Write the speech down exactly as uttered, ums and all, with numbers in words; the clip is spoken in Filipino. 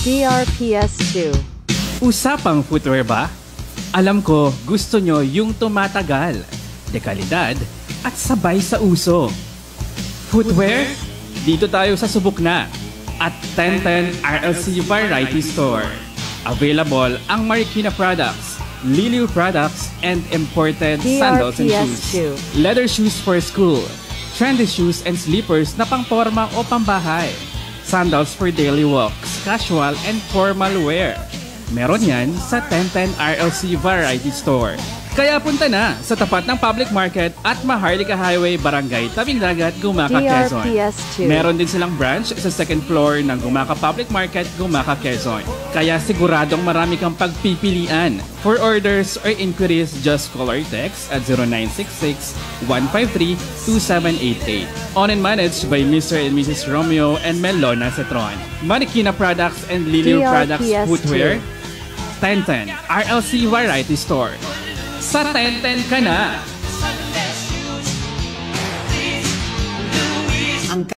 D R P S two. Usapang footwear ba? Alam ko gusto nyo yung tumatagal, dekalidad at sabay sa uso. Footwear? Dito tayo sa subok na at ten ten R L C Variety Store. Available ang Marikina products, Liliw products, and imported sandals and shoes. Leather shoes for school, trendy shoes and slippers na pangporma o pambahay. Sandals for daily walks, casual and formal wear. Meron yan sa ten ten R L C Variety Store. Kaya punta na sa tapat ng public market at Maharlika Highway, Barangay Tabing Dagat, Gumaca, Quezon. Meron din silang branch sa second floor ng Gumaca Public Market, Gumaca, Quezon. Kaya siguradong marami kang pagpipilian. For orders or inquiries, just call or text at zero nine six six, one five three, two seven eight eight. Owned and managed by Mister and Missus Romeo and Melona Cetron. Marikina Products and Liliw Products Footwear. ten ten R L C Variety Store. Sa ten ten ka na!